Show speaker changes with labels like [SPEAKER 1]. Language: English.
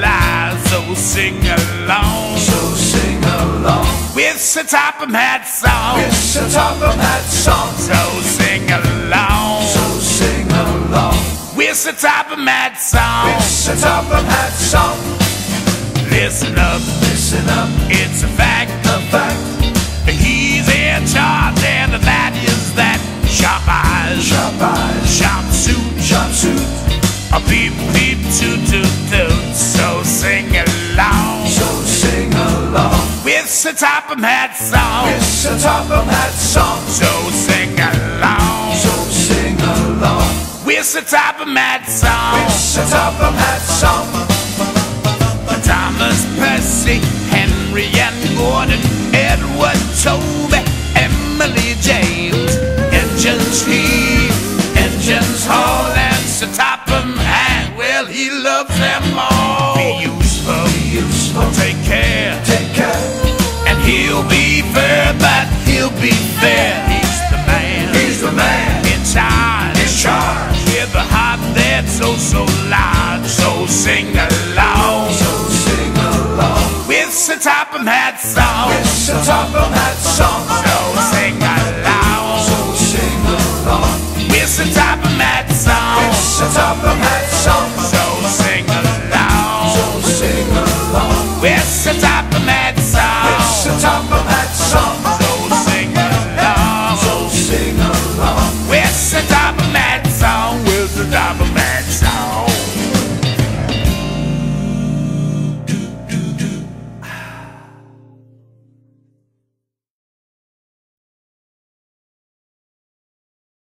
[SPEAKER 1] alive. So sing along.
[SPEAKER 2] So sing along.
[SPEAKER 1] With the Topham Hatt song.
[SPEAKER 2] It's a Topham Hatt song.
[SPEAKER 1] So sing along.
[SPEAKER 2] So sing along.
[SPEAKER 1] With the Topham Hatt song.
[SPEAKER 2] It's a Topham Hatt song.
[SPEAKER 1] Listen up,
[SPEAKER 2] Listen up,
[SPEAKER 1] it's a fact.
[SPEAKER 2] a fact.
[SPEAKER 1] He's in charge, and that is that. Sharp eyes,
[SPEAKER 2] Sharp eyes,
[SPEAKER 1] sharp suit,
[SPEAKER 2] sharp suit.
[SPEAKER 1] a beep beep toot toot toot. So sing along.
[SPEAKER 2] So sing along.
[SPEAKER 1] With the Topham Hatt song.
[SPEAKER 2] It's a Topham Hatt song.
[SPEAKER 1] So sing along.
[SPEAKER 2] So sing along.
[SPEAKER 1] With the Topham Hatt song.
[SPEAKER 2] It's a Topham Hatt song.
[SPEAKER 1] Thomas, Percy, Henry and Gordon, Edward, Toby, Emily, James, engines heave, engines haul, and the Topham Hatt, well, he loves them all. Be useful, take care,
[SPEAKER 2] Take care.
[SPEAKER 1] and he'll be fair, but he'll be fair. He's the man,
[SPEAKER 2] He's the man
[SPEAKER 1] in charge,
[SPEAKER 2] in charge.
[SPEAKER 1] with a heart that's oh so large. So sing along.
[SPEAKER 2] So sing along.
[SPEAKER 1] With the Topham Hatt song.
[SPEAKER 2] It's a Topham Hatt song.
[SPEAKER 1] So sing along.
[SPEAKER 2] So sing along.
[SPEAKER 1] With the Topham Hatt song.
[SPEAKER 2] It's a Topham Hatt song.
[SPEAKER 1] So sing along.
[SPEAKER 2] So sing along.
[SPEAKER 1] With the Topham